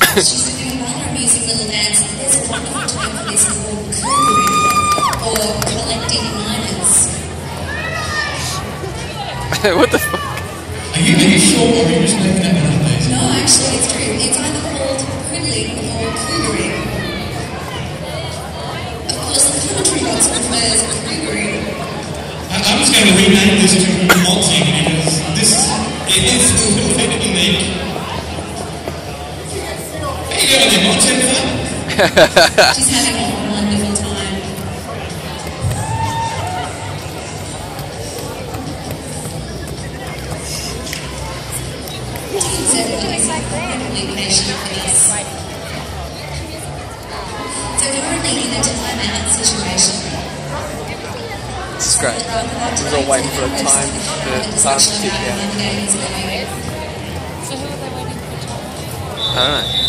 She's doing another amusing little dance. There's a wonderful term for this called Cougaring, or collecting minors. What the fuck? Are you sure, or are you just making that one up, Daisy? No, actually it's true. It's either called Quiddling or Cougaring. Of course, the country box prefers Cougaring. I was going to rename this to Malting because it is a little bit unique. How you going there, Malting? She's having a wonderful time. Teams everybody's incredibly patient with us. So currently in a timeout situation. This is great. We're all waiting for a time to tick down. So who are they waiting for? I don't know.